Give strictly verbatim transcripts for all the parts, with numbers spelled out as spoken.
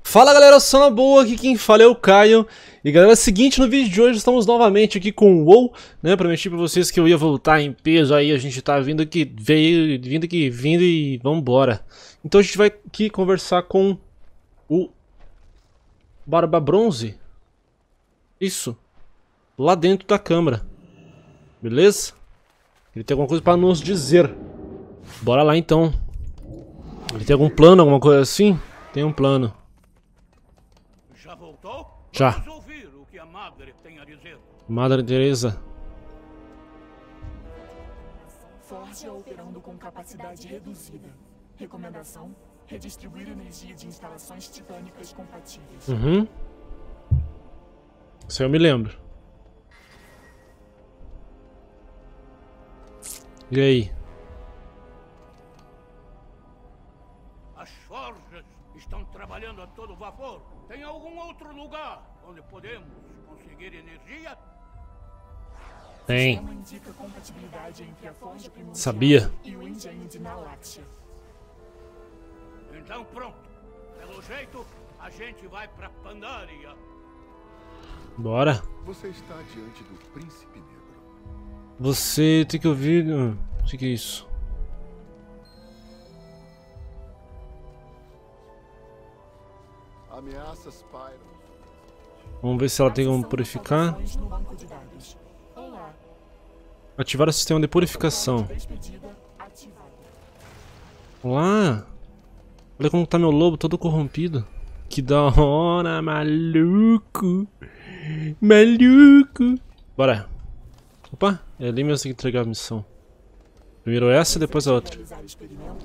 Fala galera, eu sou na boa, aqui quem fala é o Caio. E galera, é o seguinte, no vídeo de hoje estamos novamente aqui com o WoW, né? Prometi pra vocês que eu ia voltar em peso, aí a gente tá vindo aqui, veio, vindo aqui, vindo e vambora. Então a gente vai aqui conversar com o Barba Bronze. Isso, lá dentro da câmara, beleza? Ele tem alguma coisa pra nos dizer. Bora lá então. Ele tem algum plano, alguma coisa assim? Tem um plano. Já voltou? Já. Vamos ouvir o que a Madre tem a dizer. Madre Teresa. Forja operando com capacidade reduzida. Recomendação: redistribuir energia de instalações titânicas compatíveis. Uhum. Isso aí eu me lembro. E aí? As forjas estão trabalhando a todo vapor. Tem algum outro lugar onde podemos conseguir energia? Tem. Sistema indica compatibilidade entre a forja primordial Sabia. e o engenho de Nalaxia. Então pronto. Pelo jeito, a gente vai pra Pandaria. Bora. Você está diante do Príncipe Negro. Você tem que ouvir... hum, O que que é isso? Ameaças pairam. Vamos ver se ela tem como Adição purificar. informações no banco de dados. Olá. Ativar o sistema de purificação. Despedida ativada. Olá. Olha como tá meu lobo todo corrompido. Que da hora, maluco. Maluco. Bora. Opa, é ali mesmo que entregar a missão. Primeiro essa e depois a outra. Realizar experimento.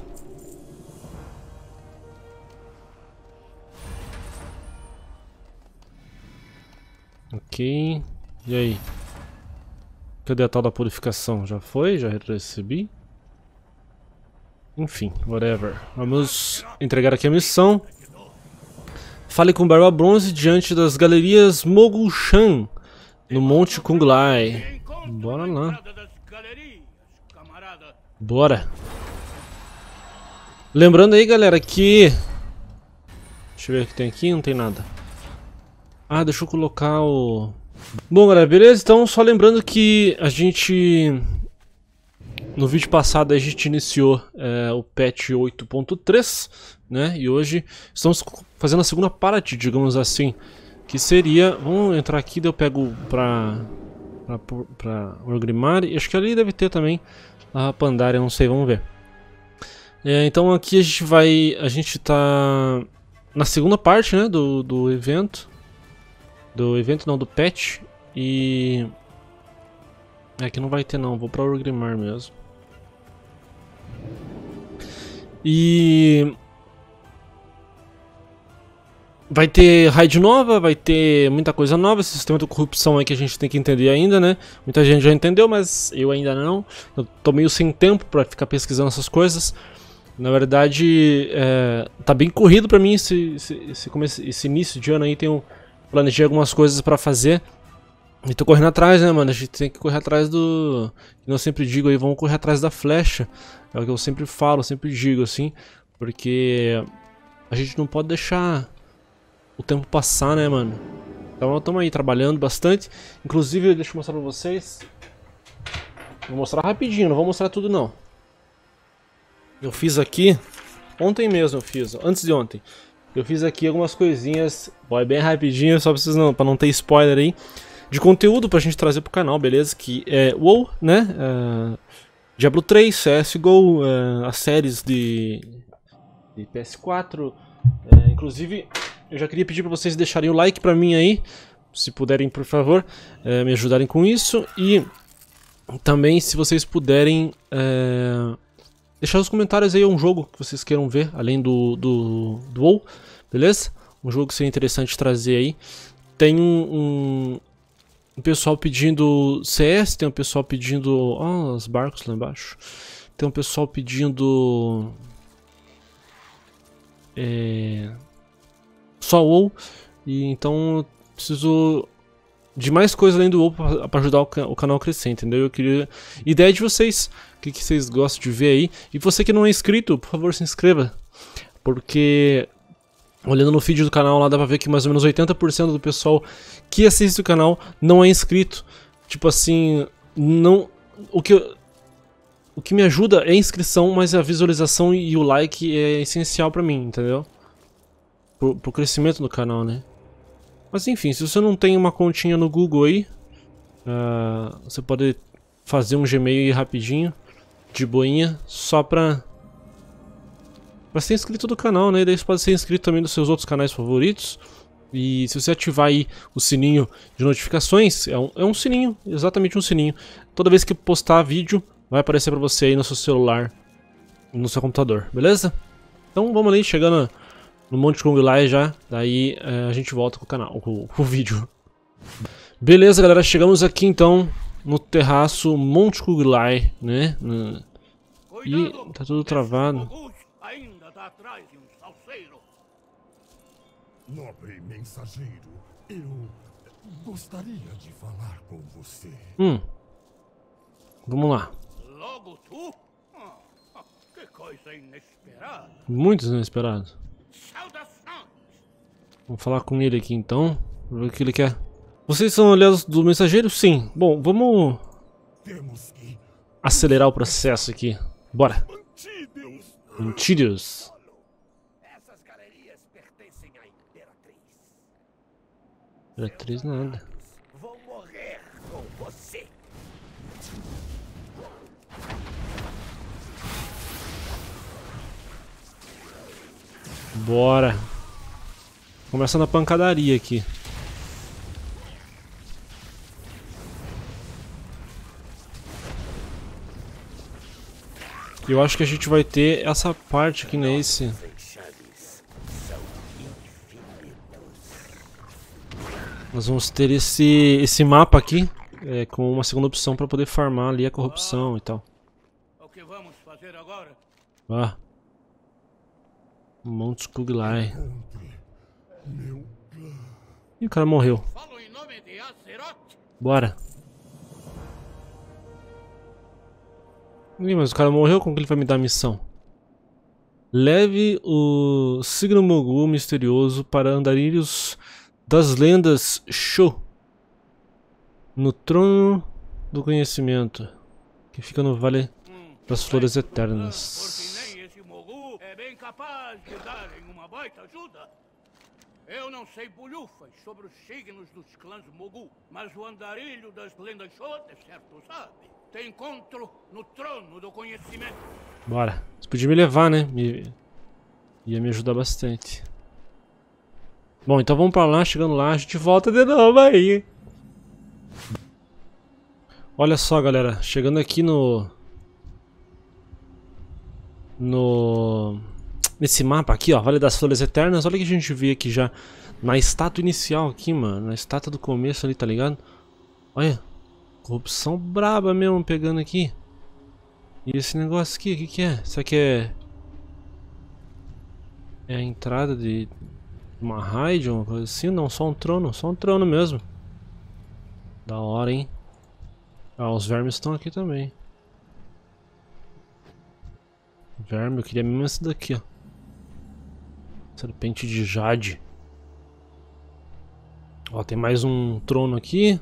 Ok. E aí? Cadê a tal da purificação? Já foi? Já recebi? Enfim, whatever. Vamos entregar aqui a missão. Fale com Barba Bronze diante das galerias Mogul-Shan, no Monte Kunglai. Bora lá. Entrada das galerias, camarada. Bora. Lembrando aí, galera, que... Deixa eu ver o que tem aqui. Não tem nada. Ah, deixa eu colocar o... Bom, galera, beleza? Então, só lembrando que a gente... No vídeo passado a gente iniciou é, o patch oito ponto três, né? E hoje estamos fazendo a segunda parte, digamos assim. Que seria... Vamos entrar aqui, daí eu pego pra... Pra, pra Orgrimmar. Acho que ali deve ter também a Pandaria, não sei, vamos ver. É, então aqui a gente vai... A gente tá... Na segunda parte, né? Do, do evento. Do evento não, do patch. E... É que não vai ter não, vou pra Orgrimmar mesmo. E... Vai ter raid nova, vai ter muita coisa nova, esse sistema de corrupção aí que a gente tem que entender ainda, né? Muita gente já entendeu, mas eu ainda não. Eu tô meio sem tempo pra ficar pesquisando essas coisas. Na verdade, é, tá bem corrido pra mim esse, esse, esse, começo, esse início de ano aí, tenho... Planejei algumas coisas pra fazer. E tô correndo atrás, né, mano? A gente tem que correr atrás do... Como eu sempre digo aí, vamos correr atrás da flecha. É o que eu sempre falo, sempre digo, assim. Porque a gente não pode deixar o tempo passar, né, mano? Então estamos aí trabalhando bastante. Inclusive, deixa eu mostrar pra vocês. Vou mostrar rapidinho, não vou mostrar tudo não. Eu fiz aqui... Ontem mesmo eu fiz, antes de ontem. Eu fiz aqui algumas coisinhas, vai bem rapidinho, só pra vocês não, pra não ter spoiler aí, de conteúdo pra gente trazer pro canal, beleza? Que é WoW, né? Uh, Diablo três, C S G O, uh, as séries de, de P S quatro. Uh, inclusive, eu já queria pedir pra vocês deixarem o like pra mim aí, se puderem, por favor, uh, me ajudarem com isso. E também, se vocês puderem... Uh, deixar nos comentários aí um jogo que vocês queiram ver, além do, do, do WoW, beleza? Um jogo que seria interessante trazer aí. Tem um, um, um pessoal pedindo C S, tem um pessoal pedindo... Ó, oh, os barcos lá embaixo. Tem um pessoal pedindo... É, só WoW. E então eu preciso de mais coisa além do WoW para ajudar o, o canal a crescer, entendeu? Eu queria... Ideia de vocês... O que, que vocês gostam de ver aí. E você que não é inscrito, por favor, se inscreva. Porque Olhando no feed do canal lá, dá pra ver que mais ou menos oitenta por cento do pessoal que assiste o canal não é inscrito. Tipo assim, não... O que, eu, o que me ajuda é a inscrição, mas a visualização e o like é essencial pra mim, entendeu? Pro, pro crescimento do canal, né? Mas enfim, se você não tem uma continha no Google aí, uh, você pode fazer um Gmail aí rapidinho, de boinha, só pra... Pra ser inscrito do canal, né? E daí você pode ser inscrito também dos seus outros canais favoritos. E se você ativar aí o sininho de notificações, é um, é um sininho, exatamente um sininho. Toda vez que postar vídeo, vai aparecer pra você aí no seu celular, no seu computador, beleza? Então vamos ali, chegando no Monte Kuglai já, daí é, a gente volta com o canal, com, com o vídeo. Beleza, galera, chegamos aqui então no terraço Monte Kuglai, né? E tá tudo travado. Ainda tá atrás de um salseiro. Nobre mensageiro, eu gostaria de falar com você. Hum. Vamos lá. Logo tu? Ah, que coisa inesperada. Muito inesperado. Saudações. Vamos falar com ele aqui então. Ver o que ele quer. Vocês são aliados do mensageiro? Sim. Bom, vamos Temos que... acelerar o processo aqui. Bora. Antídeos! Antídeos. Essas galerias pertencem à Imperatriz. Imperatriz nada. Vou morrer com você. Bora. Começando a pancadaria aqui. Eu acho que a gente vai ter essa parte aqui nesse. Enxames são infinitos. Nós vamos ter esse esse mapa aqui é, com uma segunda opção para poder farmar ali a corrupção e tal. O que vamos fazer agora? Ah. Monte Kuglai. Meu... E o cara morreu. Falo em nome de Azeroth. Bora. Ih, mas o cara morreu, como que ele vai me dar a missão? Leve o signo Mogul misterioso para andarilhos das lendas Sho, no trono do conhecimento, que fica no Vale Hum, das Flores Porque Eternas. nem esse Mogul é bem capaz de darem uma baita ajuda. Eu não sei bolhufas sobre os signos dos clãs Mogul, mas o andarilho das lendas Sho, de certo sabe. Tem encontro no trono do conhecimento. Bora. Você podia me levar, né? Me... Ia me ajudar bastante. Bom, então vamos pra lá. Chegando lá, a gente volta de novo aí. Olha só, galera. Chegando aqui no... No... Nesse mapa aqui, ó. Vale das Flores Eternas. Olha o que a gente vê aqui já. Na estátua inicial aqui, mano. Na estátua do começo ali, tá ligado? Olha. Corrupção braba mesmo pegando aqui. E esse negócio aqui, o que que é? Isso aqui é... É a entrada de uma raid, uma coisa assim? Não, só um trono, só um trono mesmo. Da hora, hein? Ah, os vermes estão aqui também. Verme, eu queria mesmo esse daqui, ó. Serpente de Jade. Ó, tem mais um trono aqui.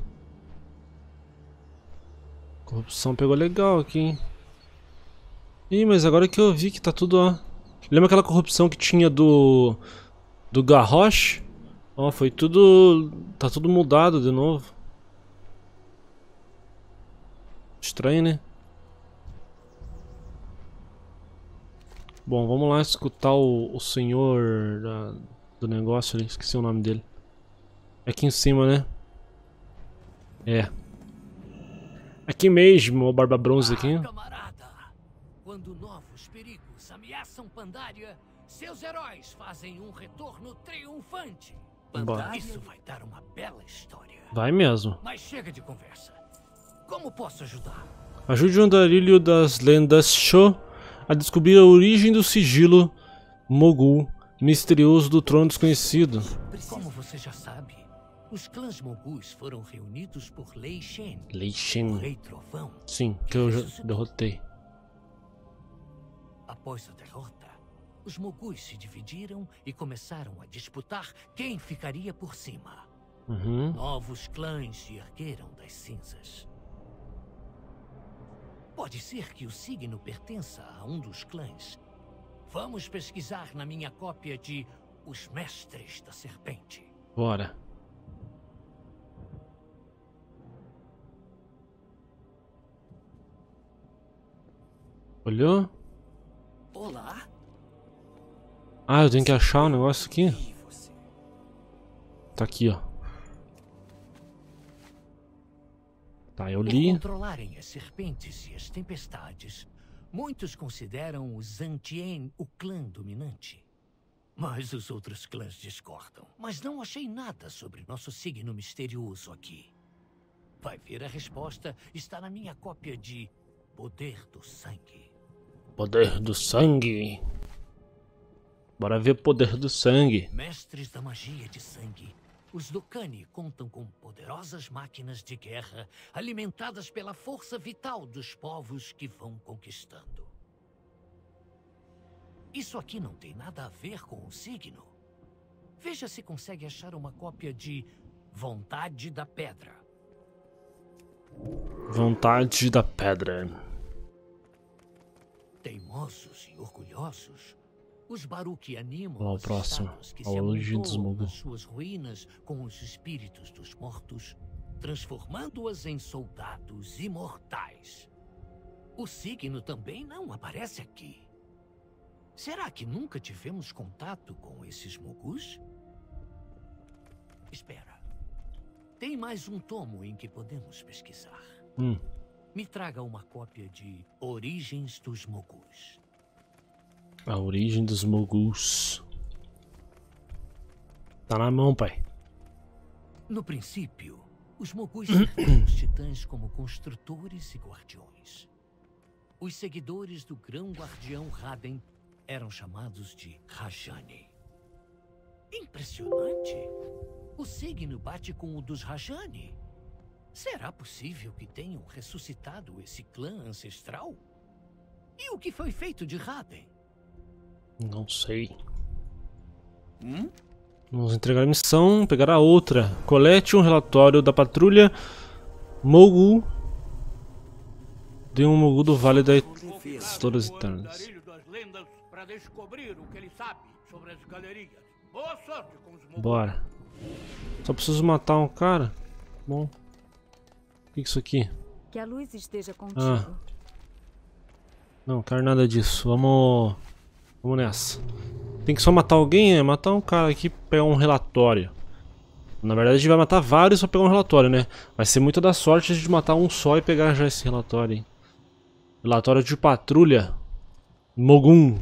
Corrupção pegou legal aqui, hein? Ih, mas agora que eu vi que tá tudo, ó. Lembra aquela corrupção que tinha do... Do Garrosh? Ó, foi tudo... Tá tudo mudado de novo. Estranho, né? Bom, vamos lá escutar o, o senhor da, do negócio ali. Esqueci o nome dele. É aqui em cima, né? É. Aqui mesmo, o Barba Bronze aqui. Ah, camarada, quando novos perigos ameaçam Pandaria, seus heróis fazem um retorno triunfante. Bora. Isso vai dar uma bela história. Vai mesmo. Mas chega de conversa. Como posso ajudar? Ajude o andarilho das lendas Sho a descobrir a origem do sigilo Mogul misterioso do trono desconhecido. Como você já sabe, os clãs moguls foram reunidos por Lei Shen, Lei o Shen. Rei Trovão. Sim, que eu já derrotei. Após a derrota, Os mogus se dividiram e começaram a disputar quem ficaria por cima. Uhum. Novos clãs se ergueram das cinzas. Pode ser que o signo pertença a um dos clãs. Vamos pesquisar na minha cópia de Os Mestres da Serpente. Bora. Olhou? Olá. Ah, eu tenho que achar o negócio aqui. E você? Tá aqui, ó. Tá, eu Por li. controlarem as serpentes e as tempestades, muitos consideram os Antien o clã dominante. Mas os outros clãs discordam. Mas não achei nada sobre nosso signo misterioso aqui. Vai ver, a resposta está na minha cópia de Poder do Sangue. Poder do sangue. Bora ver o poder do sangue. Mestres da magia de sangue, os Dokani contam com poderosas máquinas de guerra alimentadas pela força vital dos povos que vão conquistando. Isso aqui não tem nada a ver com o signo. Veja se consegue achar uma cópia de Vontade da Pedra. Vontade da pedra. Teimosos e orgulhosos, os Baruki animam Vamos ao os próximo. estados que A se origem dos amontoam Mogu. nas suas ruínas com os espíritos dos mortos, transformando-as em soldados imortais. O signo também não aparece aqui. Será que nunca tivemos contato com esses Mogus? Espera. Tem mais um tomo em que podemos pesquisar. Hum. Me traga uma cópia de Origens dos Mogus. A origem dos Mogus. Tá na mão, pai. No princípio, os Mogus serviam os titãs como construtores e guardiões. Os seguidores do grão-guardião Raden eram chamados de Rajani. Impressionante! O signo bate com o dos Rajani. Será possível que tenham ressuscitado esse clã ancestral? E o que foi feito de Raden? Não sei. Hum? Vamos entregar a missão, pegar a outra. Colete um relatório da patrulha Mogu. De um Mogu do Vale da Todas O Eternas. andarilho das lendas para descobrir o que ele sabe sobre as galerias. Boa sorte com os Mogus. Bora. Só preciso matar um cara. Bom. O que é isso aqui? Que a luz esteja contigo. Ah. Não, quero nada disso. Vamos. Vamos nessa. Tem que só matar alguém, é? Matar um cara aqui pra pegar um relatório. Na verdade a gente vai matar vários pra pegar um relatório, né? Vai ser muita da sorte a gente matar um só e pegar já esse relatório, hein? Relatório de patrulha Mogun.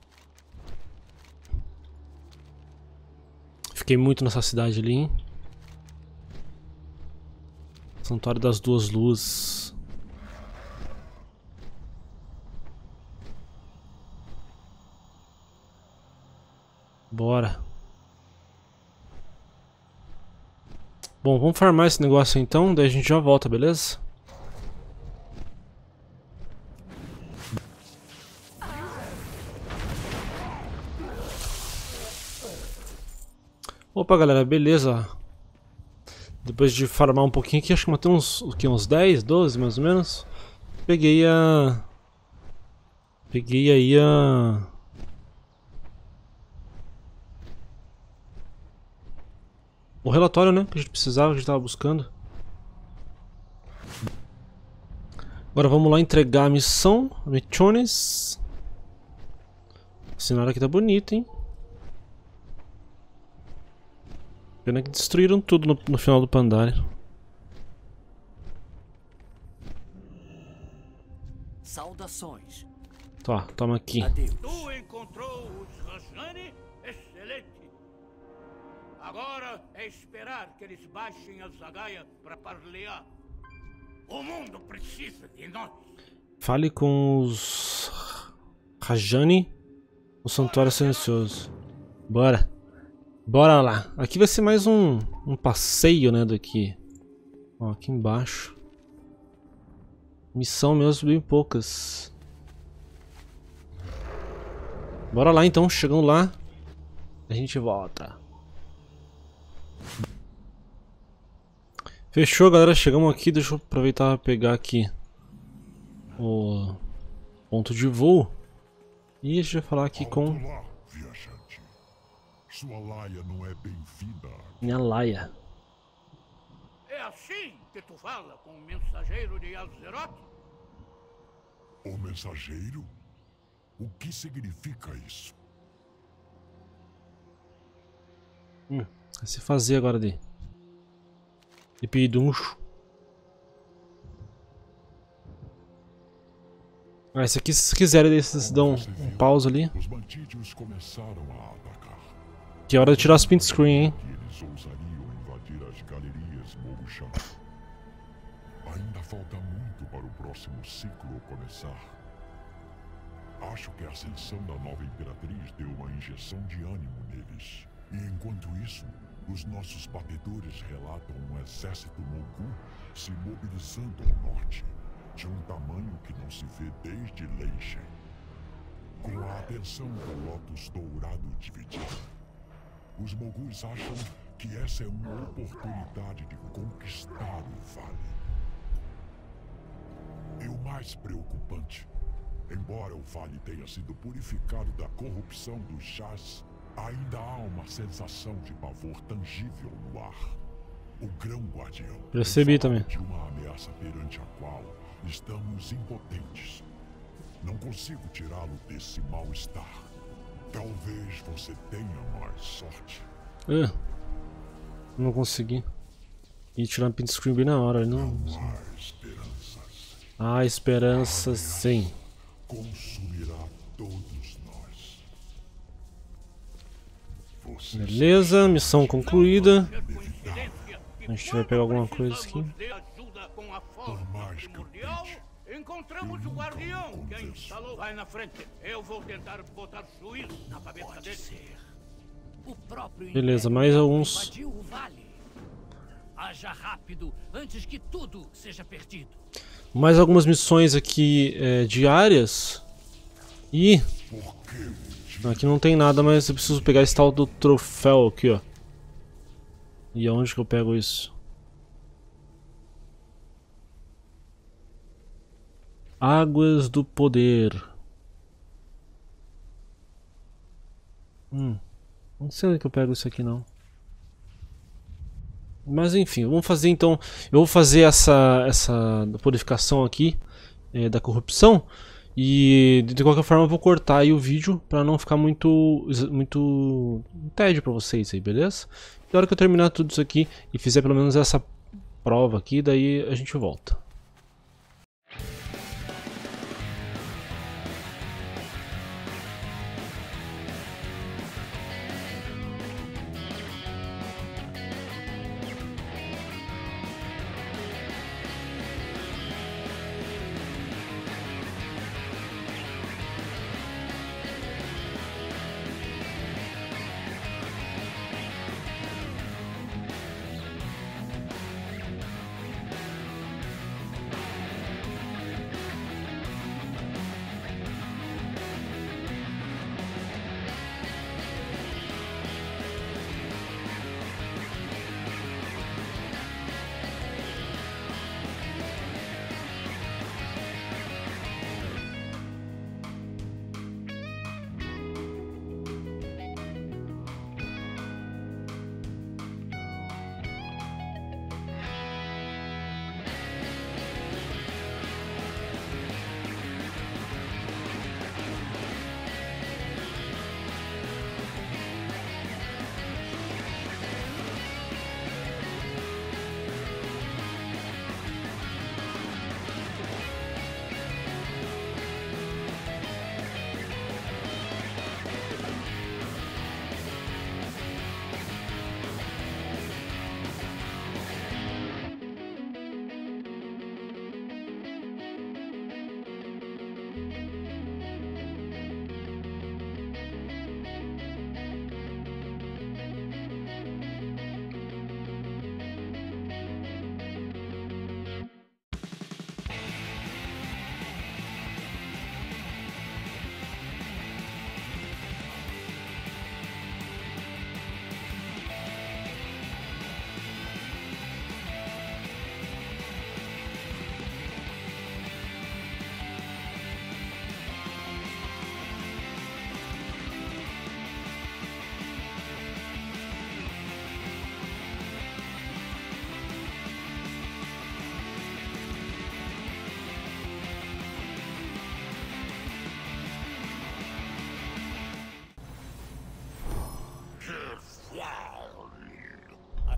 Fiquei muito nessa cidade ali, hein? Santuário das Duas Luzes. Bora. Bom, vamos farmar esse negócio então, daí a gente já volta, beleza? Opa, galera, beleza. Depois de farmar um pouquinho aqui, acho que matei uns, o que, uns dez, doze mais ou menos. Peguei a... Peguei aí a... O relatório, né, que a gente precisava, que a gente tava buscando. Agora vamos lá entregar a missão. Mechones. O cenário aqui tá bonito, hein. Pena que destruíram tudo no, no final do Pandaria. Saudações. Tá, toma aqui. Adeus. Tu encontrou os Rajani? Excelente. Agora é esperar que eles baixem a Zagaia para parlear. O mundo precisa de nós. Fale com os Rajani no Santuário Silencioso. Bora. Bora lá. Aqui vai ser mais um, um passeio, né, daqui. Ó, aqui embaixo. Missão mesmo, bem poucas. Bora lá então, chegando lá, a gente volta. Fechou, galera, chegamos aqui, deixa eu aproveitar e pegar aqui o ponto de voo. E a gente vai falar aqui com Olá, viajante. Sua laia não é bem-vinda. minha laia. É assim que tu fala com o mensageiro de Azeroth? O mensageiro? O que significa isso? Hum, vai se fazer agora de de peduncho. Ah, esse aqui, se vocês quiserem, vocês dão um pause ali. Os Mantídeos começaram a atacar. Que é hora de tirar os print screen, hein? Que eles ousariam invadir as galerias Moguchan. Ainda falta muito para o próximo ciclo começar. Acho que a ascensão da nova Imperatriz deu uma injeção de ânimo neles. E enquanto isso, os nossos batedores relatam um exército Mogu se mobilizando ao norte, de um tamanho que não se vê desde Leishen. Com a atenção do Lotus Dourado dividida, os Mogus acham que essa é uma oportunidade de conquistar o vale. E o mais preocupante, embora o vale tenha sido purificado da corrupção dos chás, ainda há uma sensação de pavor tangível no ar. O Grão Guardião Percebi fala também. de uma ameaça perante a qual estamos impotentes. Não consigo tirá-lo desse mal-estar. Talvez você tenha mais sorte. Uh, não consegui. E tirar um print screen bem na hora. Não. Não há esperanças. Ah, esperança sim. Consumirá todos nós. Você Beleza, missão concluída. Ser coincidência que A gente vai pegar alguma coisa aqui. precisamos de ajuda com a forma mais que eu primordial, tente, encontramos eu o nunca guardião me que a convenço. instalou. Vai na frente. Eu vou tentar botar juízo na cabeça Pode dele. ser. O próprio Beleza, Império mais alguns. invadiu o vale. Haja rápido antes que tudo seja perdido. Mais algumas missões aqui é, diárias. E aqui não tem nada, mas eu preciso pegar esse tal do troféu aqui, ó. E aonde que eu pego isso? Águas do Poder. Hum, não sei onde que eu pego isso aqui não. Mas enfim, vamos fazer então. Eu vou fazer essa essa purificação aqui é, da corrupção. E de qualquer forma eu vou cortar aí o vídeo para não ficar muito muito tédio para vocês aí, beleza? Na hora que eu terminar tudo isso aqui e fizer pelo menos essa prova aqui, daí a gente volta.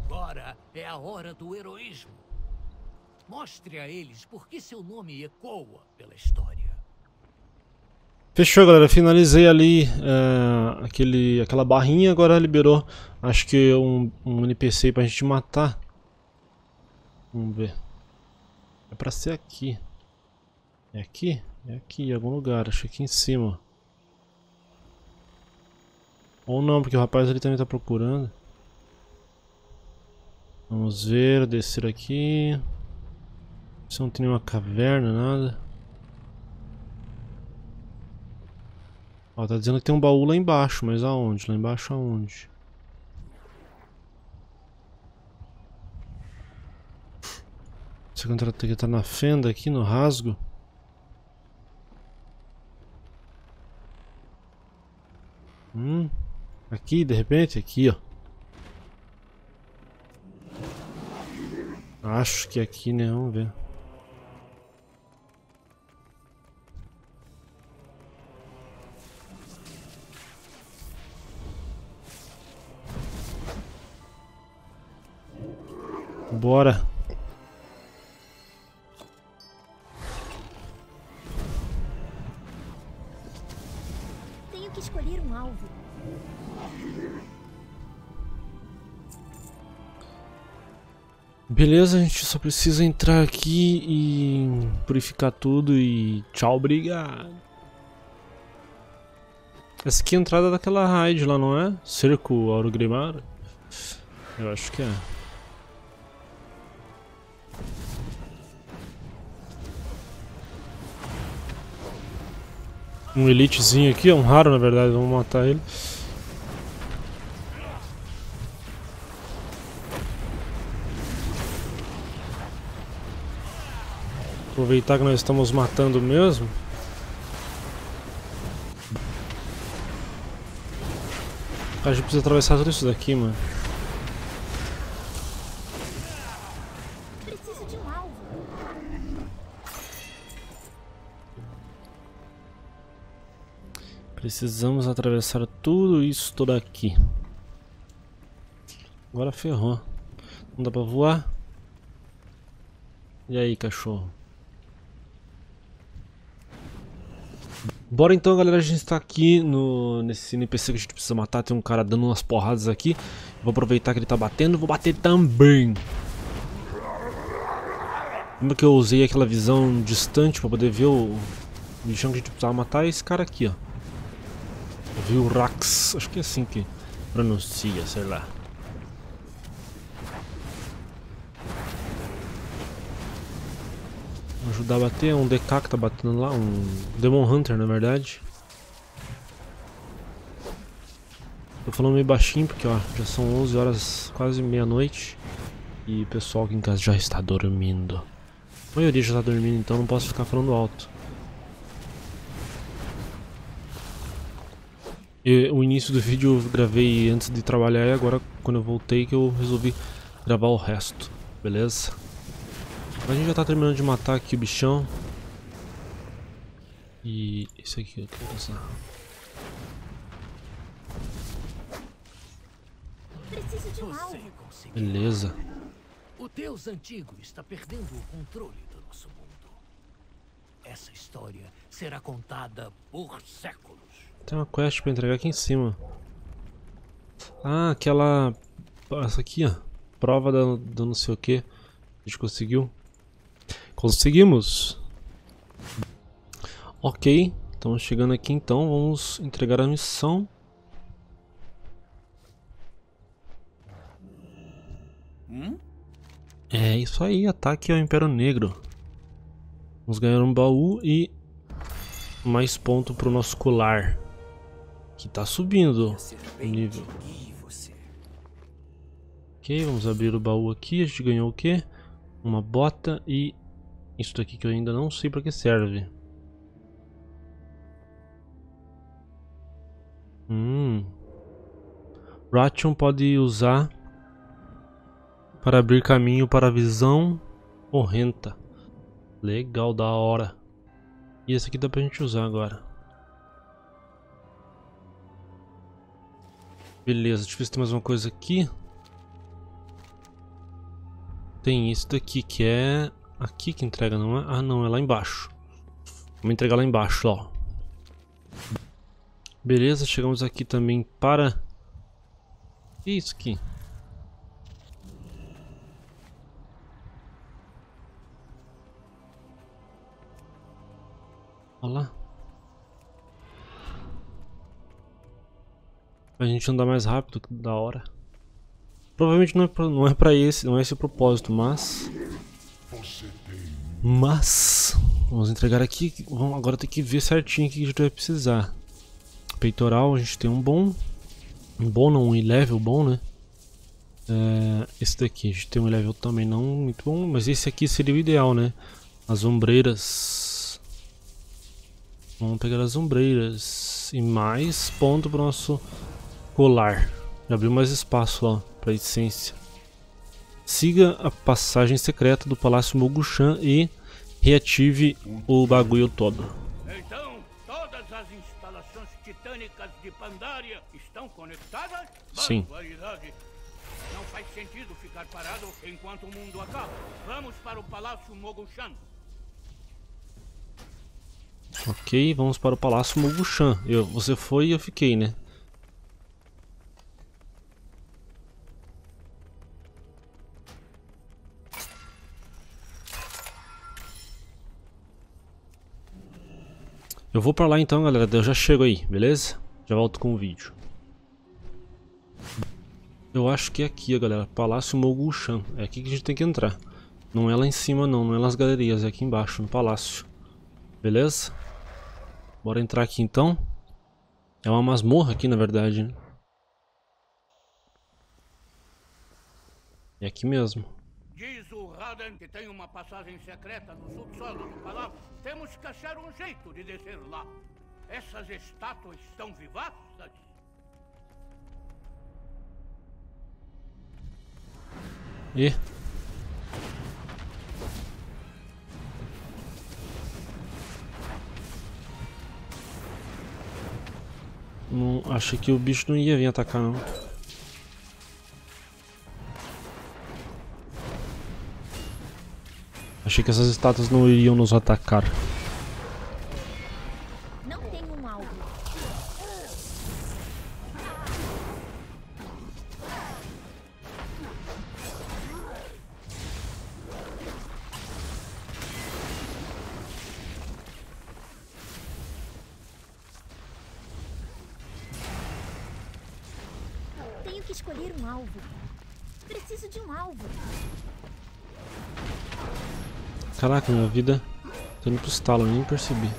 Agora é a hora do heroísmo. Mostre a eles por que seu nome ecoa pela história. Fechou, galera. Finalizei ali é, aquele, aquela barrinha. Agora liberou, acho que um, um N P C pra gente matar. Vamos ver. É pra ser aqui. É aqui? É aqui, em algum lugar. Acho que aqui em cima. Ou não, porque o rapaz ali também tá procurando. Vamos ver, descer aqui. Se não tem nenhuma caverna, nada. Ó, tá dizendo que tem um baú lá embaixo, mas aonde? Lá embaixo aonde? Esse contrato aqui tá na fenda, aqui no rasgo. Hum, aqui de repente, aqui ó. Acho que é aqui, né? Vamos ver. Bora. Tenho que escolher um alvo. Beleza, a gente só precisa entrar aqui e purificar tudo e tchau, obrigado. Essa aqui é a entrada daquela raid lá, não é? Cerco Aurogrimar? Eu acho que é. Um elitezinho aqui, é um raro na verdade, vamos matar ele. Aproveitar que nós estamos matando mesmo. A gente precisa atravessar tudo isso daqui, mano. Preciso de um alvo. Precisamos atravessar tudo isso tudo aqui. Agora ferrou. Não dá pra voar? E aí, cachorro? Bora então, galera, a gente está aqui no, nesse N P C que a gente precisa matar. Tem um cara dando umas porradas aqui. Vou aproveitar que ele tá batendo, vou bater também. Lembra que eu usei aquela visão distante para poder ver o bichão que a gente precisava matar? É esse cara aqui, ó. Vilrax, acho que é assim que pronuncia, sei lá. Ajudar a bater, é um D K que tá batendo lá, um Demon Hunter na verdade. Tô falando meio baixinho porque ó, já são onze horas, quase meia-noite. E o pessoal aqui em casa já está dormindo. A maioria já está dormindo, então não posso ficar falando alto. E o início do vídeo eu gravei antes de trabalhar e agora quando eu voltei que eu resolvi gravar o resto, beleza? A gente já tá terminando de matar aqui o bichão. E isso aqui eu quero usar. Preciso de um alvo. Beleza. O Deus antigo está perdendo o controle do nosso mundo. Essa história será contada por séculos. Tem uma quest pra entregar aqui em cima. Ah, aquela... Essa aqui, ó. Prova da, do não sei o que. A gente conseguiu. Conseguimos! Ok, estamos chegando aqui então, vamos entregar a missão. Hum? É isso aí, ataque ao Império Negro. Vamos ganhar um baú e mais ponto pro nosso colar. Que tá subindo o nível. Ok, vamos abrir o baú aqui, a gente ganhou o que? Uma bota e... isso daqui que eu ainda não sei para que serve. Hum. Ration pode usar para abrir caminho para a visão horrenda. Legal, da hora. E esse aqui dá pra gente usar agora. Beleza, deixa eu ver se tem mais uma coisa aqui. tem isso daqui que é... Aqui que entrega, não é? Ah, não, é lá embaixo. Vamos entregar lá embaixo, ó. Beleza, chegamos aqui também para... Que isso aqui? Olha lá. A gente andar mais rápido, que da hora. Provavelmente não é pra, não é pra esse, não é esse o propósito, mas... Mas... Vamos entregar aqui, vamos agora ter que ver certinho o que a gente vai precisar. Peitoral, a gente tem um bom. Um bom não, um level bom, né? É, esse daqui, a gente tem um level também não muito bom, mas esse aqui seria o ideal, né? As ombreiras. Vamos pegar as ombreiras. E mais ponto pro nosso colar. Já abriu mais espaço lá pra essência. Siga a passagem secreta do Palácio Mogushan e reative o bagulho todo. Então, todas as instalações titânicas de Pandaria estão conectadas? Sim. Barbaridade. Não faz sentido ficar parado enquanto o mundo acaba. Vamos para o Palácio Mogushan. Ok, vamos para o Palácio Mogushan. Eu, você foi e eu fiquei, né? Eu vou pra lá então, galera. Eu já chego aí, beleza? Já volto com o vídeo. Eu acho que é aqui, galera. Palácio Mogushan. É aqui que a gente tem que entrar. Não é lá em cima não, não é nas galerias. É aqui embaixo, no palácio. Beleza? Bora entrar aqui então. É uma masmorra aqui, na verdade, né? É aqui mesmo. Diz o Radan que tem uma passagem secreta no subsolo do palácio. Temos que achar um jeito de descer lá. Essas estátuas estão vivaças? E não, achei que o bicho não ia vir atacar não. Achei que essas estátuas não iriam nos atacar. Não tem um alvo. Tenho que escolher um alvo. Preciso de um alvo. Caraca, minha vida tá indo pro estalo, eu nem percebi.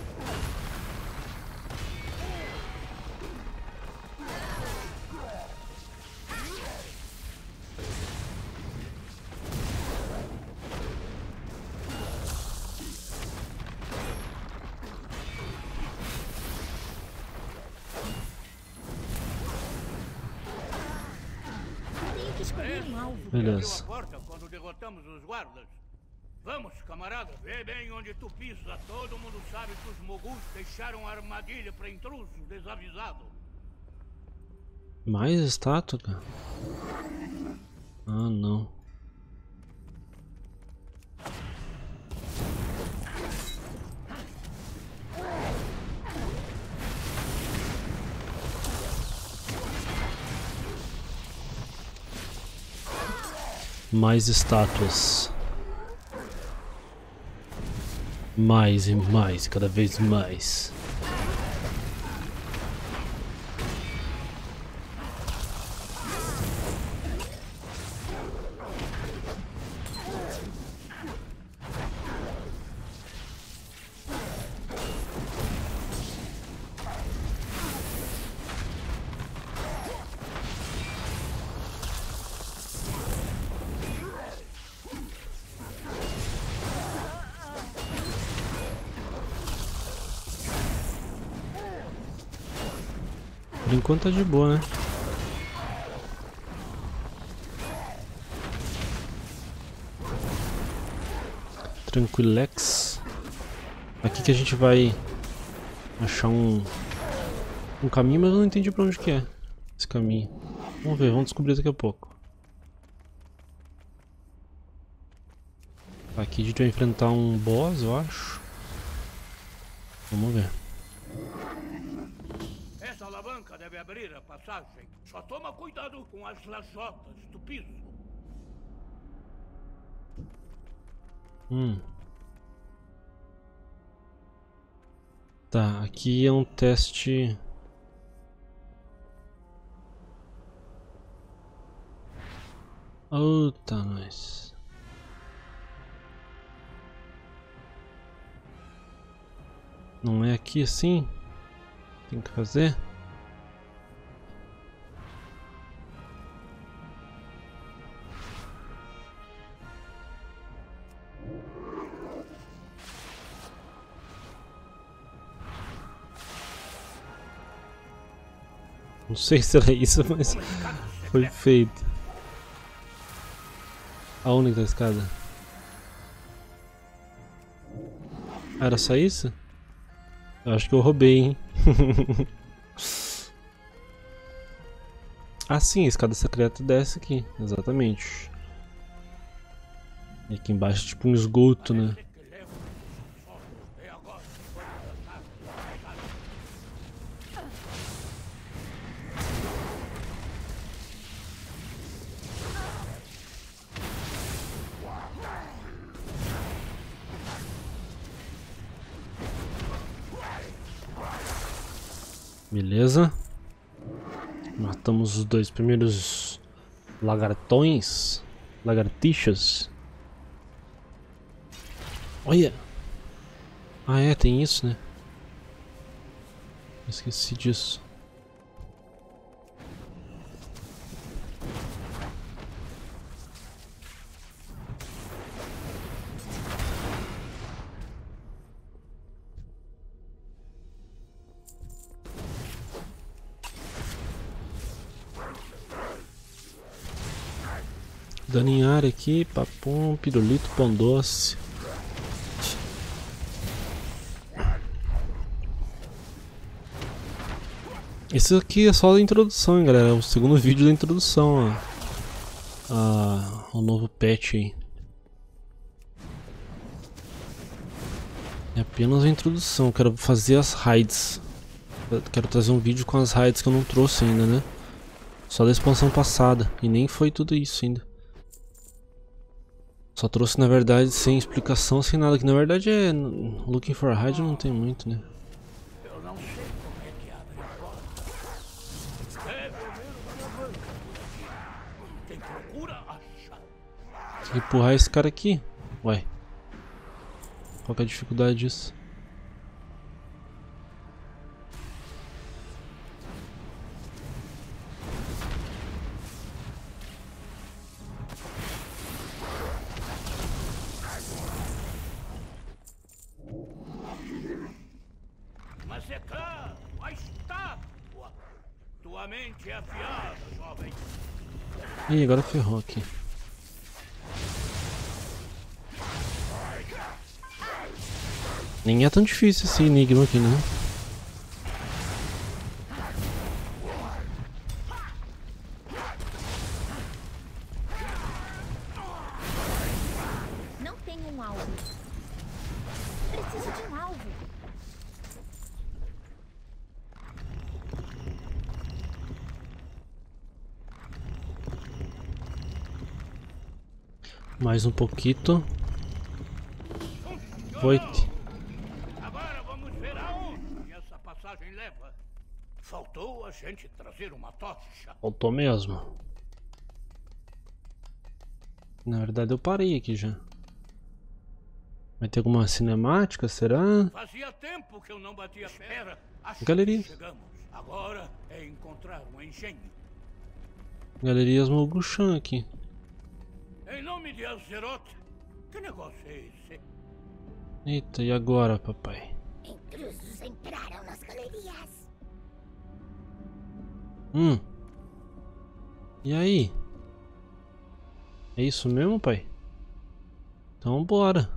Tenho que escolher um alvo. Beleza. Abriu a porta quando derrotamos os guardas. Vamos, camarada, vê bem onde tu pisa. Todo mundo sabe que os moguls deixaram a armadilha para intrusos desavisados. Mais estátua, cara? Ah, não. Mais estátuas. Mais e mais, cada vez mais. Por enquanto tá de boa, né? Tranquilex. Aqui que a gente vai achar um, um caminho, mas eu não entendi pra onde que é esse caminho. Vamos ver, vamos descobrir daqui a pouco. Aqui a gente vai enfrentar um boss, eu acho. Vamos ver. Essa alavanca deve abrir a passagem. Só toma cuidado com as lajotas do piso. Hum. Tá, aqui é um teste. Oh, tá, nós. Não é aqui assim? Tem que fazer? Não sei se era isso, mas foi feito. Aonde tá a escada? Era só isso? Eu acho que eu roubei, hein? Ah sim, a escada secreta desce aqui, exatamente. E aqui embaixo é tipo um esgoto, né? Beleza. Matamos os dois primeiros lagartões. Lagartixas. Olha. Ah é, tem isso, né? Esqueci disso. Dano em área aqui, papum, pirulito, pão doce. Esse aqui é só a introdução, hein, galera. É o segundo vídeo da introdução a, a, ao novo patch aí. É apenas a introdução. Quero fazer as raids. Quero trazer um vídeo com as raids que eu não trouxe ainda, né? Só da expansão passada. E nem foi tudo isso ainda. Só trouxe, na verdade, sem explicação, sem nada. Que na verdade é... Looking for a Raid não tem muito, né? Eu não sei como é que abre a porta. Deve haver uma alavanca. Quem procura, acha. Tem que empurrar esse cara aqui. Ué. Qual que é a dificuldade disso? Mas é claro, a estátua. Tua mente é afiada, jovem. Ih, agora ferrou aqui. Nem é tão difícil esse enigma aqui, né? Não tem um alvo. Preciso de um alvo. Mais um pouquinho. Voite. Agora vamos ver aonde essa passagem leva. Faltou a gente trazer uma tocha. Faltou mesmo. Na verdade eu parei aqui já. Vai ter alguma cinemática, será? Fazia tempo que eu não batia a espera. Galeria. Chegamos. Agora é encontrar um engenho. Galerias Mogushan aqui. Em nome de Azeroth, que negócio é esse? Eita, e agora, papai? Intrusos entraram nas galerias. Hum. E aí? É isso mesmo, pai? Então bora.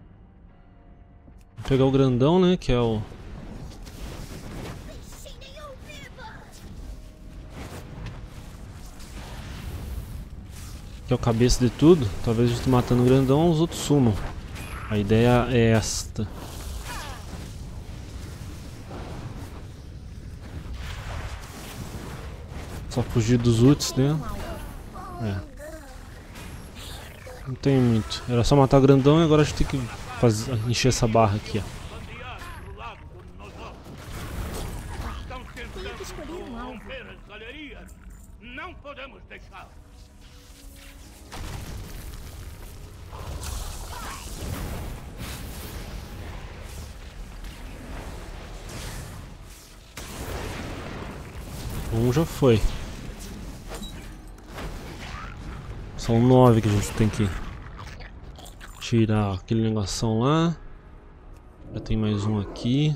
Vou pegar o grandão, né? Que é o... Que é o cabeça de tudo. Talvez a gente matando o grandão, os outros sumam. A ideia é esta. Só fugir dos ults, né? É. Não tem muito. Era só matar o grandão e agora a gente tem que fazer, encher essa barra aqui, ó. Tenho que escolher um alvo. Não podemos deixar. Um já foi. São nove que a gente tem que tirar aquele negoção lá. Já tem mais um aqui.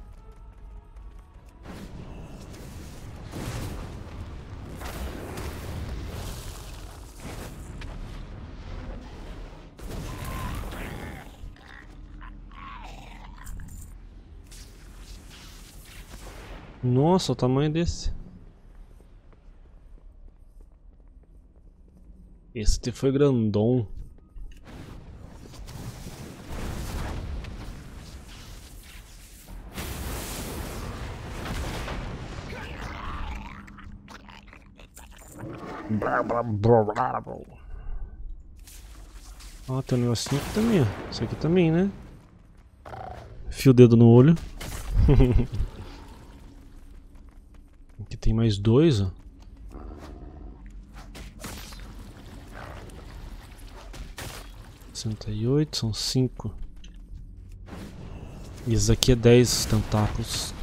Nossa, o tamanho desse. Esse foi grandão. Ó, tem um negocinho aqui também, ó. Isso aqui também, né? Fio o dedo no olho. Aqui tem mais dois, ó. sessenta e oito, são cinco. E esse aqui é dez tentáculos.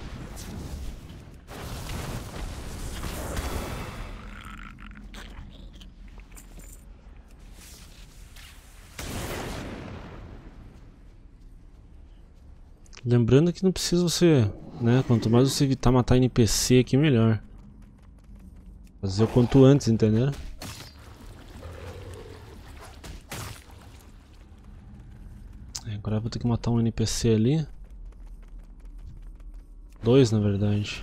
Lembrando que não precisa você, né? Quanto mais você evitar matar N P C aqui, melhor. Fazer o quanto antes, entendeu? Agora eu vou ter que matar um N P C ali. Dois, na verdade.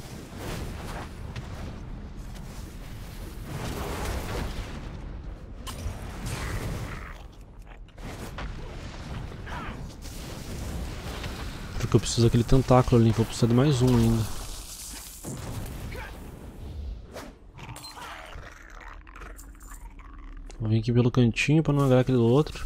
Porque eu preciso daquele tentáculo ali, vou precisar de mais um ainda. Vou vir aqui pelo cantinho pra não agarrar aquele outro.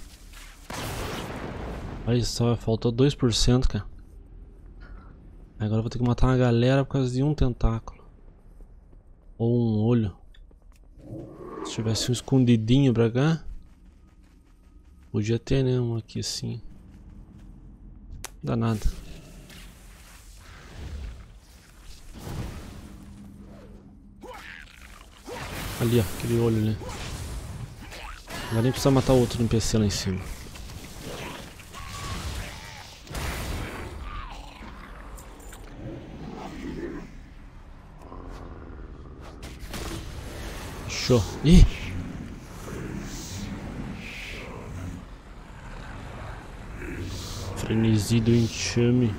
Olha só, faltou dois por cento, cara. Agora eu vou ter que matar uma galera por causa de um tentáculo. Ou um olho. Se tivesse um escondidinho pra cá. Podia ter, né? Um aqui assim. Não dá nada. Ali, ó, aquele olho ali. Não vai nem precisar matar o outro N P C lá em cima. Show. Ih! Frenesi do enxame.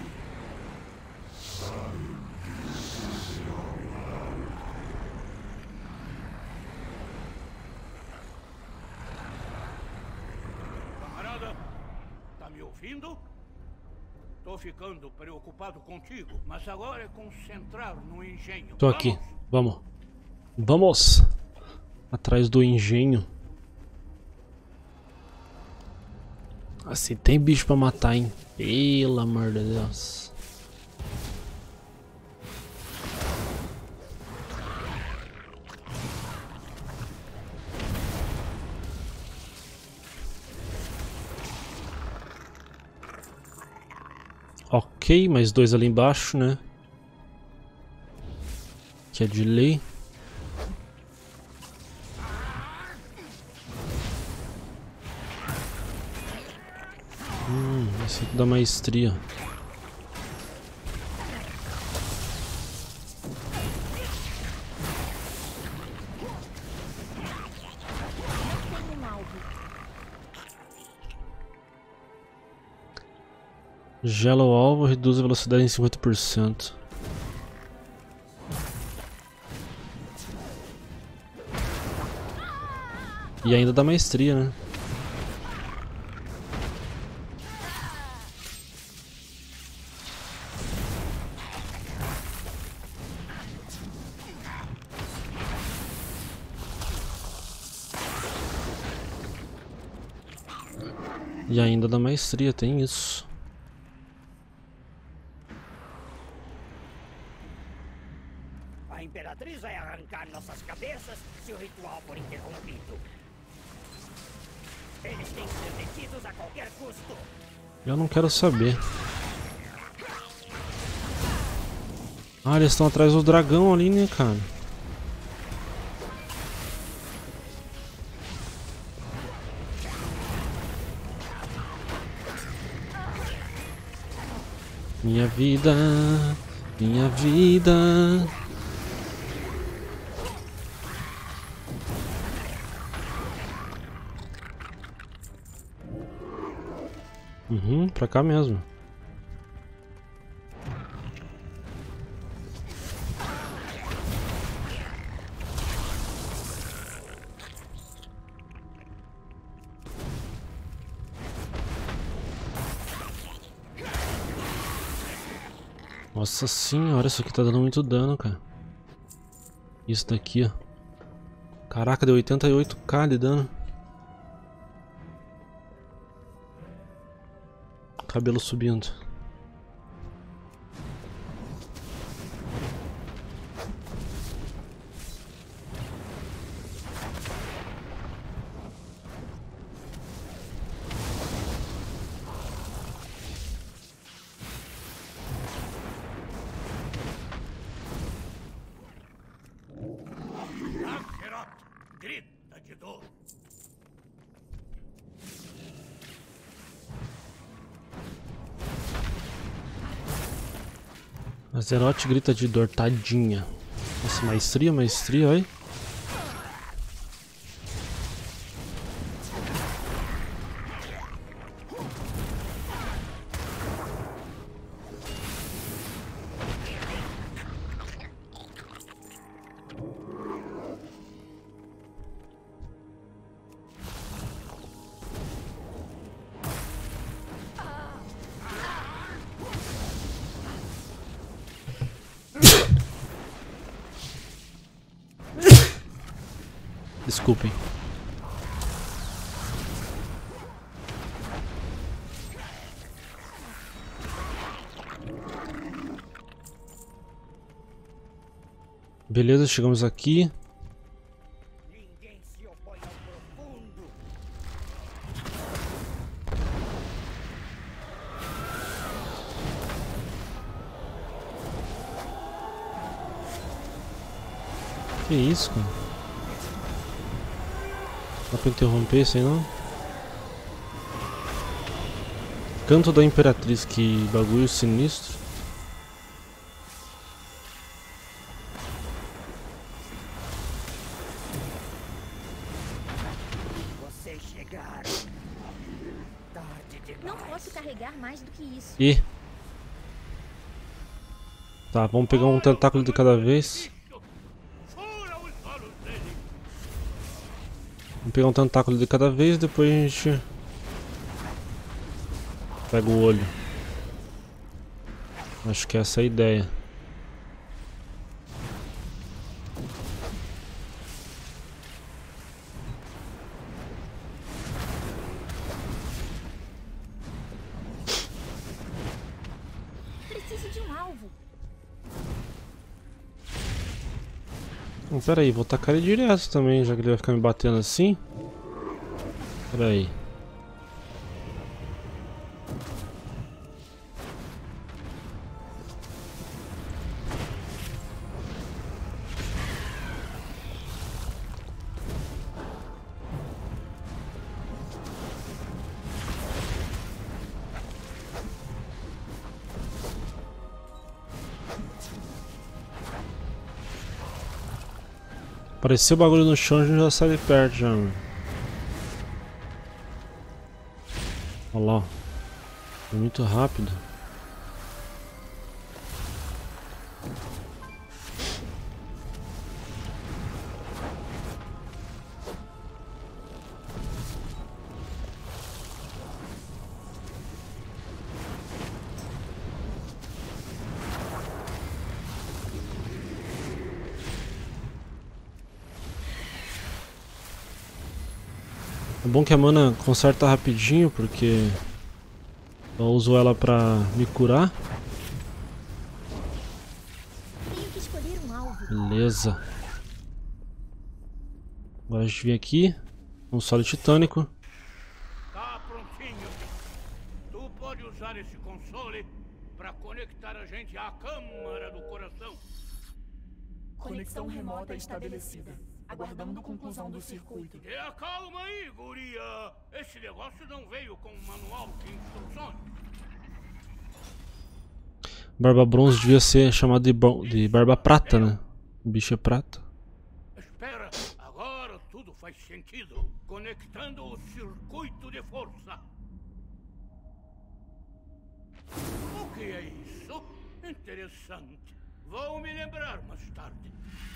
Camarada, tá me ouvindo? Tô ficando preocupado contigo, mas agora é concentrar no engenho. Tô aqui, vamos. Vamos! Atrás do engenho. Assim, tem bicho pra matar, hein? Pelo amor de Deus. Ok, mais dois ali embaixo, né? Que é de lei. Hum, esse aqui da maestria. Gela o alvo, reduz a velocidade em cinquenta por cento. E ainda dá maestria, né? E ainda da maestria, tem isso. A Imperatriz vai arrancar nossas cabeças se o ritual for interrompido. Eles têm que ser detidos a qualquer custo. Eu não quero saber. Ah, eles estão atrás do dragão ali, né, cara? Minha vida, minha vida. Uhum, pra cá mesmo. Nossa senhora, isso aqui tá dando muito dano, cara. Isso daqui, ó. Caraca, deu oitenta e oito K de dano. Cabelo subindo. Azeroth grita de dor. Azeroth grita de dor, tadinha. Nossa, maestria, maestria, olha. Desculpem. Beleza, chegamos aqui. Ninguém se opõe ao profundo. Que isso, cara? Dá pra interromper isso aí não? Canto da Imperatriz, que bagulho sinistro. Vocês chegaram. Tarde demais. Não posso carregar mais do que isso. E tá, vamos pegar um tentáculo de cada vez. Vamos pegar um tentáculo de cada vez e depois a gente pega o olho. Acho que essa é a ideia. Preciso de um alvo. Não, pera aí, vou tacar ele direto também, já que ele vai ficar me batendo assim. Pera aí. Apareceu o bagulho no chão, a gente já sai de perto já, mano. Olha lá. É muito rápido. É bom que a mana conserta rapidinho, porque eu uso ela pra me curar. Tenho que escolher um alvo. Beleza. Agora a gente vem aqui. Um solo titânico. Tá prontinho. Tu pode usar esse console para conectar a gente à câmara do coração. Conexão remota estabelecida. Aguardando conclusão do circuito. E acalma aí, guria. Esse negócio não veio com um manual de instruções. Barba bronze devia ser chamado de, de barba prata, né? O bicho é prata. Espera, agora tudo faz sentido. Conectando o circuito de força. O que é isso? Interessante. Vou me lembrar mais tarde.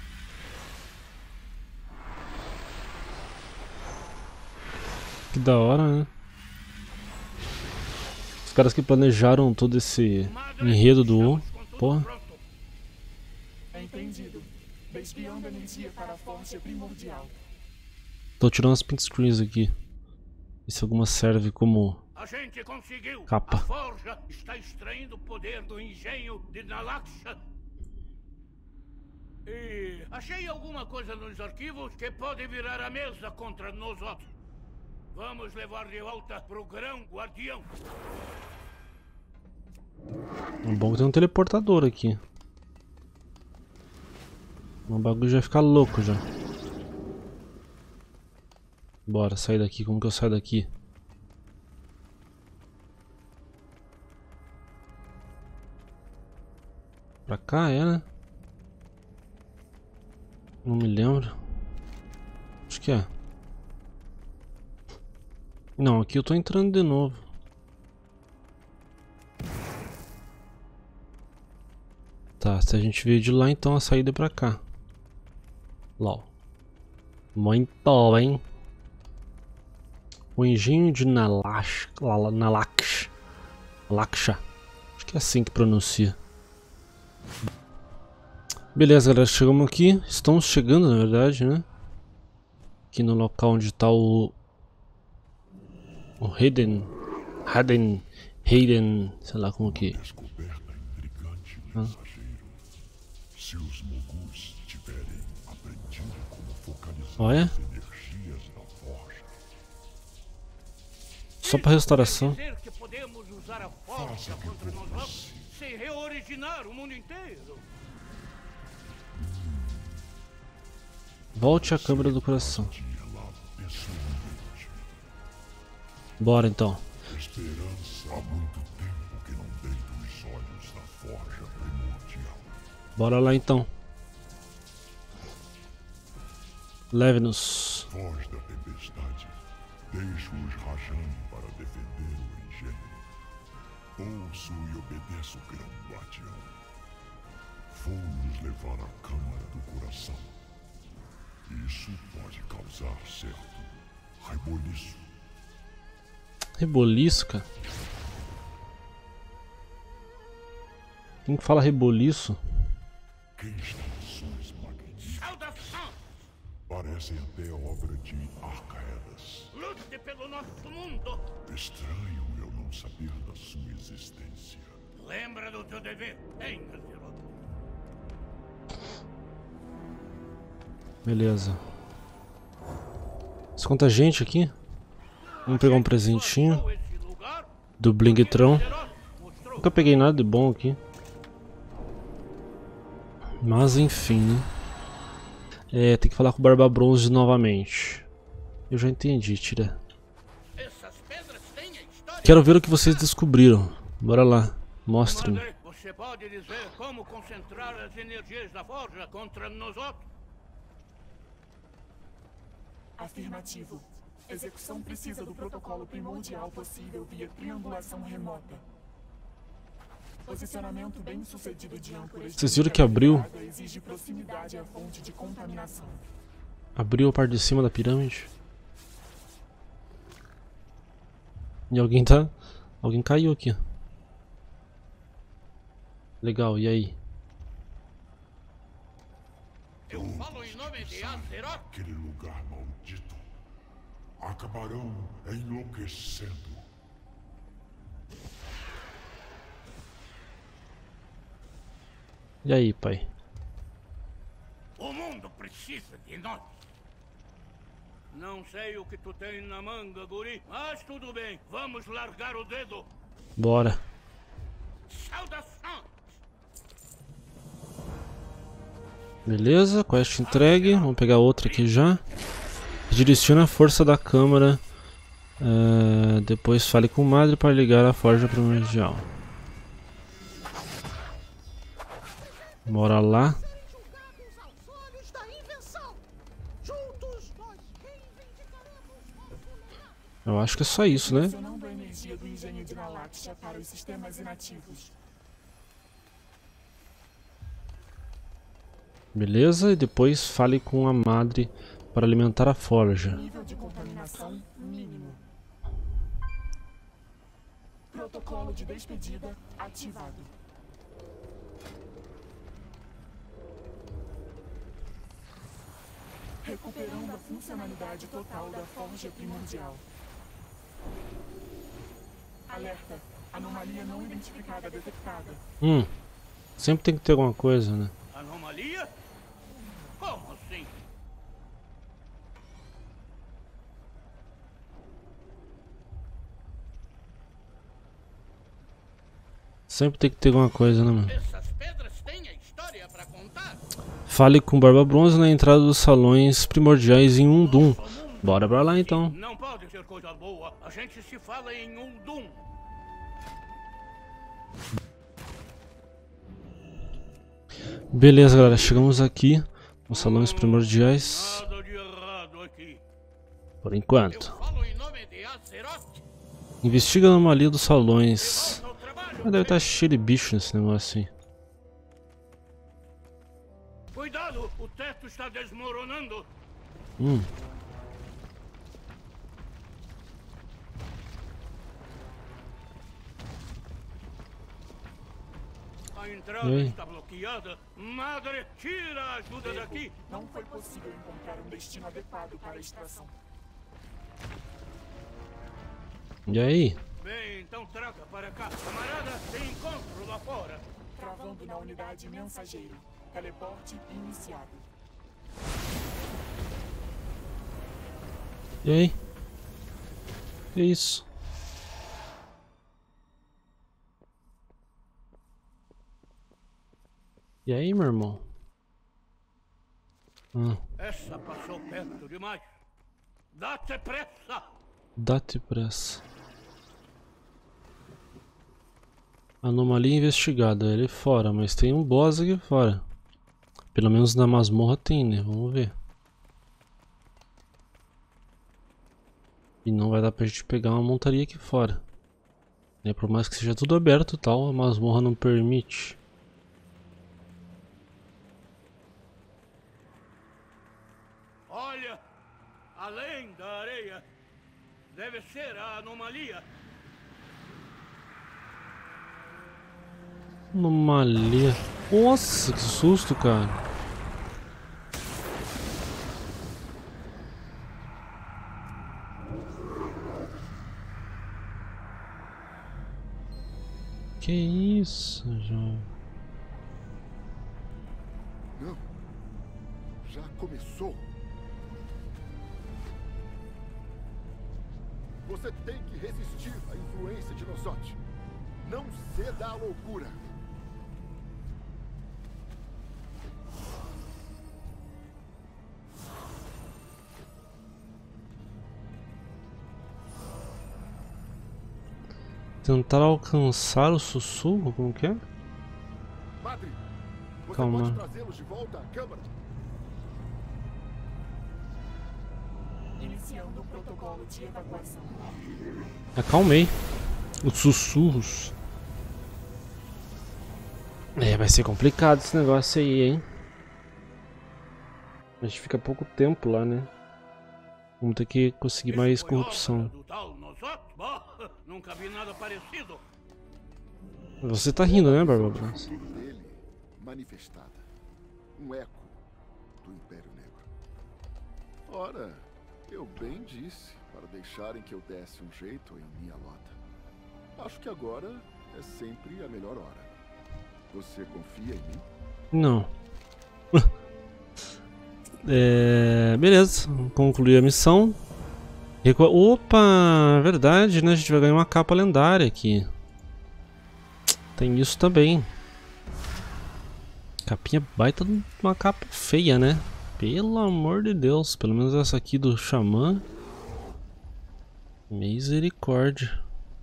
Que da hora, né? Os caras que planejaram todo esse enredo do WoW. Porra. É entendido. Desviando energia para a forja primordial. Tô tirando as print screens aqui. Ver se alguma serve como A gente conseguiu. capa. A forja está extraindo o poder do engenho de Nalaksha. E achei alguma coisa nos arquivos que pode virar a mesa contra nós outros. Vamos levar de volta pro grão guardião. É bom que tem um teleportador aqui. O bagulho já vai ficar louco já. Bora, sair daqui. Como que eu saio daqui? Pra cá, é, né? Não me lembro. Acho que é. Não, aqui eu tô entrando de novo. Tá, se a gente veio de lá, então a saída é pra cá. Lá. Muito bem. O engenho de Nalaksha. Nalaksha. Nalaksha. Acho que é assim que pronuncia. Beleza, galera. Chegamos aqui. Estamos chegando, na verdade, né? Aqui no local onde está o... O Hayden. Hayden. Hayden. Sei lá como que... Descoberta intrigante, ah. Se os mogus tiverem aprendido como focalizar Olha. as energias da forja. Só para restauração. Dizer que podemos usar a forja contra nós outros sem reoriginar o mundo inteiro. Volte à câmara do coração. Bora então. Esperança há muito tempo que não deito os olhos na forja primordial. Bora lá então. Leve-nos. Voz da tempestade, deixo-os rajando para defender o engenho. Ouço e obedeço, grão guardião. Vou nos levar à câmara do coração. Isso pode causar certo reboliço. Reboliço, cara? Quem que fala reboliço? Quem está em suas máquinas? Saudação! Parecem até obra de Arcaedas. Lute pelo nosso mundo! Estranho eu não saber da sua existência. Lembra do teu dever, hein, Azeroth? Beleza. Isso conta gente aqui. Vamos pegar um presentinho do Blingtron. Nunca peguei nada de bom aqui. Mas enfim, né? É, tem que falar com o Barba Bronze novamente. Eu já entendi, tira. Quero ver o que vocês descobriram. Bora lá, mostre-me. Você pode dizer como concentrar as energias da forja contra nós outros? Afirmativo. Execução precisa do protocolo primordial possível via triangulação remota. Posicionamento bem sucedido de âncoras. Vocês viram que abriu? Exige proximidade à fonte de contaminação. Abriu a parte de cima da pirâmide. E alguém tá... Alguém caiu aqui. Legal, e aí? Eu falo em nome de Azeroth. Aquele lugar maldito. acabarão enlouquecendo. E aí, pai? O mundo precisa de nós. Não sei o que tu tem na manga, guri, mas tudo bem. Vamos largar o dedo. Bora. Saudações. Beleza, quest entregue. Vamos pegar outra aqui já. Direciona a força da câmara. Uh, depois fale com o Madre para ligar a forja primordial. Bora lá. Eu acho que é só isso, né? Direcionando a energia do engenho de Galáxia para os sistemas inativos. Beleza, e depois fale com a Madre para alimentar a forja. Nível de contaminação mínimo. Protocolo de despedida ativado. Recuperando a funcionalidade total da forja primordial. Alerta. Anomalia não identificada detectada. Hum, sempre tem que ter alguma coisa, né? Anomalia? Como assim? Sempre tem que ter alguma coisa, né, mano? Essas pedras têm a história pra contar. Fale com Barba Bronze na entrada dos salões primordiais em Uldum. Bora pra lá então. Não pode ser coisa boa. A gente se fala em Uldum. Beleza, galera. Chegamos aqui nos salões primordiais. Nada de errado aqui. Por enquanto. Eu falo em nome de Azeroth. Investiga a anomalia dos salões. Ah, deve estar cheio de bicho nesse negócio aí. Cuidado, o teto está desmoronando. Hum. A entrada está bloqueada. Madre, tira a ajuda daqui. Não foi possível encontrar um destino adequado para a extração. E aí? Bem, então traga para cá. Camarada, tem encontro lá fora. Travando na unidade mensageiro. Teleporte iniciado. E aí? Que isso? E aí, meu irmão? Ah. Essa passou perto demais. Dá-te pressa. Dá-te pressa. Anomalia investigada. Ele fora, mas tem um boss aqui fora. Pelo menos na masmorra tem, né? Vamos ver. E não vai dar pra gente pegar uma montaria aqui fora. É, por mais que seja tudo aberto e tal, a masmorra não permite. Olha, além da areia, deve ser a anomalia. Anomalia. Nossa, que susto, cara. Que isso, jovem? Não. Já começou. Você tem que resistir à influência de Nosotros. Não ceda à loucura. Tentar alcançar o sussurro? Como que é? Madre, você Calma. pode trazê-los de volta à câmara? Iniciando o protocolo de evacuação. Acalmei. Os sussurros. É, vai ser complicado esse negócio aí, hein? A gente fica pouco tempo lá, né? Vamos ter que conseguir mais corrupção. Nunca vi nada parecido. Você tá rindo, né, Barba Bronze? Dele, manifestada. Um eco do Império Negro. Ora, Eu bem disse para deixarem que eu desse um jeito em minha lota. Acho que agora é sempre a melhor hora. Você confia em mim? Não. É, beleza, vamos concluir a missão. Recu... Opa, verdade, né? A gente vai ganhar uma capa lendária aqui. Tem isso também. Capinha baita de uma capa feia, né? Pelo amor de Deus. Pelo menos essa aqui do Xamã. Misericórdia.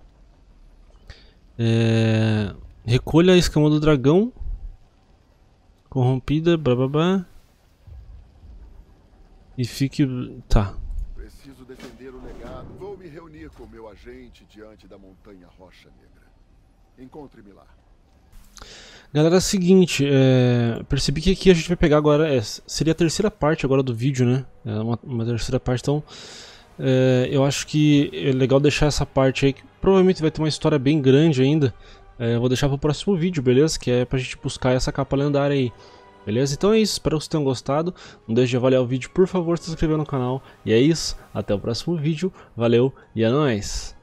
É... Recolha a escama do dragão. Corrompida, blá blá blá. E fique... Tá. Preciso defender o legado. Vou me reunir com meu agente diante da montanha Rocha Negra. Encontre-me lá. Galera, é o seguinte, é... percebi que aqui a gente vai pegar agora, é... seria a terceira parte agora do vídeo, né? É uma, uma terceira parte, então é... eu acho que é legal deixar essa parte aí, que provavelmente vai ter uma história bem grande ainda. É... Eu vou deixar para o próximo vídeo, beleza? Que é pra gente buscar essa capa lendária aí. Beleza? Então é isso, espero que vocês tenham gostado. Não deixe de avaliar o vídeo, por favor, se inscrever no canal. E é isso, até o próximo vídeo. Valeu e é nóis!